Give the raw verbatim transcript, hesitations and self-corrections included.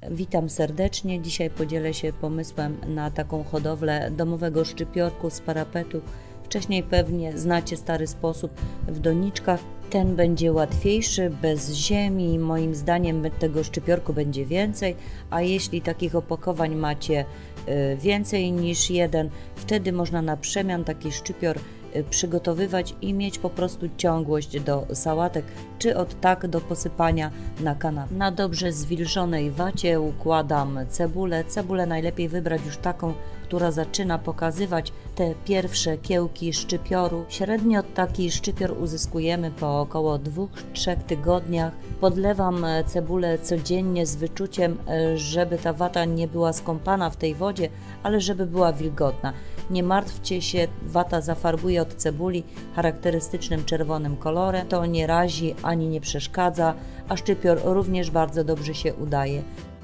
Witam serdecznie. Dzisiaj podzielę się pomysłem na taką hodowlę domowego szczypiorku z parapetu. Wcześniej pewnie znacie stary sposób w doniczkach. Ten będzie łatwiejszy, bez ziemi. Moim zdaniem tego szczypiorku będzie więcej, a jeśli takich opakowań macie więcej niż jeden, wtedy można na przemian taki szczypior przygotowywać i mieć po prostu ciągłość do sałatek, czy od tak do posypania na kanapę. Na dobrze zwilżonej wacie układam cebulę. Cebulę najlepiej wybrać już taką, która zaczyna pokazywać te pierwsze kiełki szczypioru. Średnio taki szczypior uzyskujemy po około dwóch trzech tygodniach. Podlewam cebulę codziennie z wyczuciem, żeby ta wata nie była skąpana w tej wodzie, ale żeby była wilgotna. Nie martwcie się, wata zafarbuje od cebuli charakterystycznym czerwonym kolorem. To nie razi ani nie przeszkadza, a szczypior również bardzo dobrze się udaje.